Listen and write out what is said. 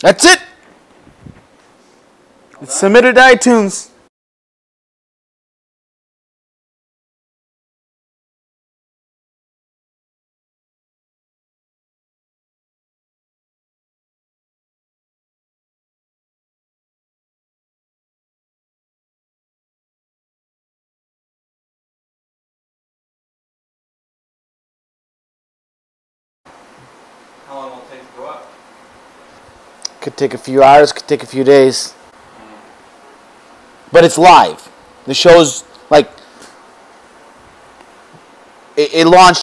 That's it. It's submitted to iTunes. How long will it take to go up? Could take a few hours, could take a few days. But it's live. The show's like it launched